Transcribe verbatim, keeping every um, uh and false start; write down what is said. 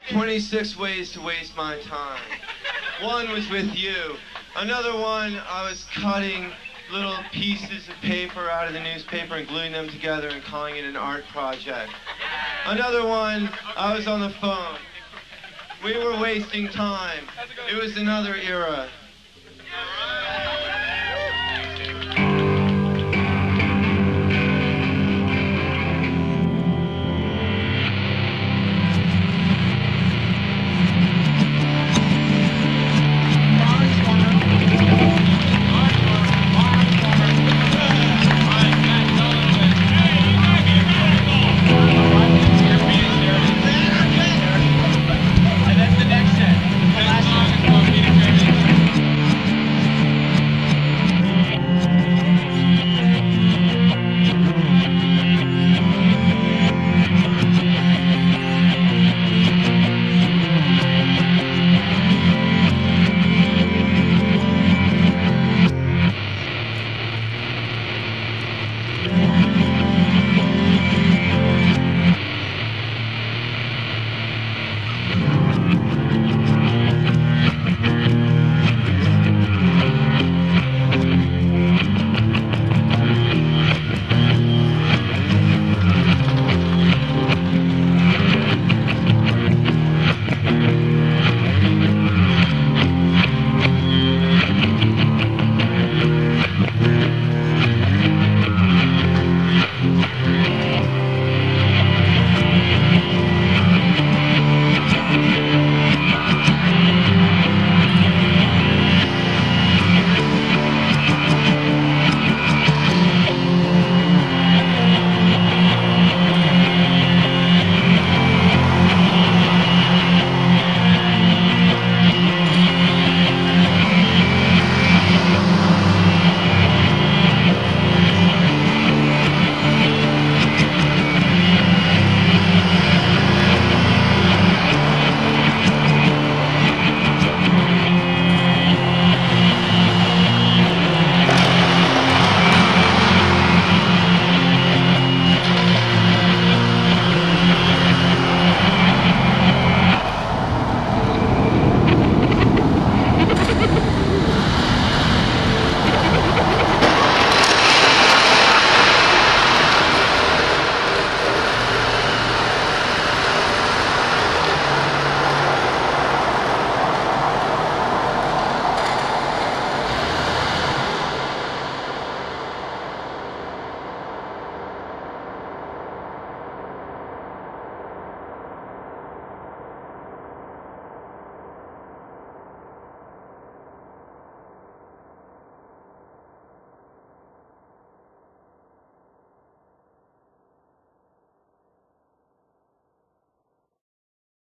twenty-six ways to waste my time. One was with you. Another one, I was cutting little pieces of paper out of the newspaper and gluing them together and calling it an art project. Another one, I was on the phone. We were wasting time. It was another era.